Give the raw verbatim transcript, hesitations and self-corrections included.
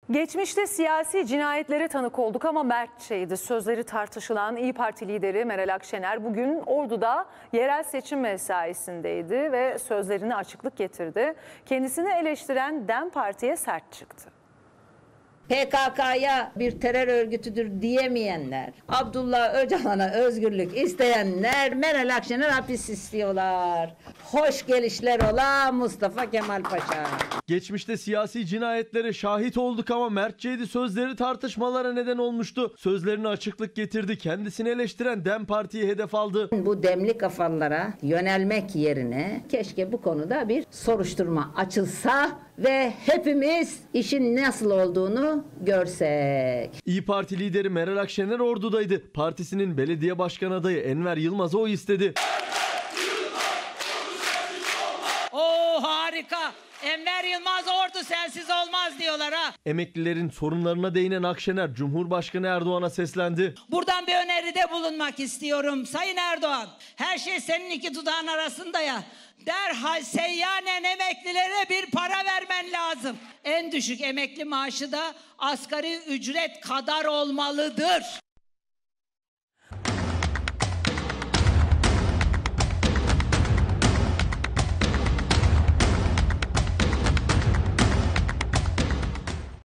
Geçmişte siyasi cinayetlere tanık olduk ama mertçeydi. Sözleri tartışılan İYİ Parti lideri Meral Akşener bugün Ordu'da yerel seçim mesaisindeydi ve sözlerine açıklık getirdi. Kendisini eleştiren DEM Parti'ye sert çıktı. P K K'ya bir terör örgütüdür diyemeyenler, Abdullah Öcalan'a özgürlük isteyenler Meral Akşener hapis istiyorlar. Hoş gelişler ola Mustafa Kemal Paşa. Geçmişte siyasi cinayetlere şahit olduk ama mertçeydi, sözleri tartışmalara neden olmuştu. Sözlerine açıklık getirdi. Kendisini eleştiren DEM Parti'yi hedef aldı. Bu demli kafalara yönelmek yerine keşke bu konuda bir soruşturma açılsa ve hepimiz işin nasıl olduğunu görsek. İYİ Parti lideri Meral Akşener Ordu'daydı. Partisinin belediye başkan adayı Enver Yılmaz'a oy istedi. Oo harika. Enver Yılmaz Ordu sensiz olmaz diyorlar ha. Emeklilerin sorunlarına değinen Akşener Cumhurbaşkanı Erdoğan'a seslendi. Buradan bir öneride bulunmak istiyorum Sayın Erdoğan. Her şey senin iki dudağın arasında ya. Derhal seyyanen emeklilere bir para vermen lazım. En düşük emekli maaşı da asgari ücret kadar olmalıdır.